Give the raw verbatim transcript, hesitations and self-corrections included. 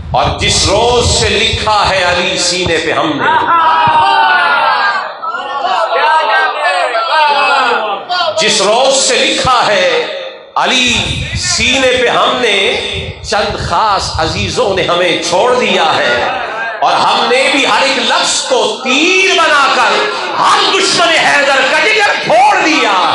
और जिस रोज से लिखा है अली सीने पे हमने, जिस रोज से लिखा है अली सीने पे हमने, चंद खास अजीजों ने हमें छोड़ दिया है और हमने भी हर एक लफ्ज को तीर बनाकर हर दुश्मन हैदर का जिगर फोड़ दिया।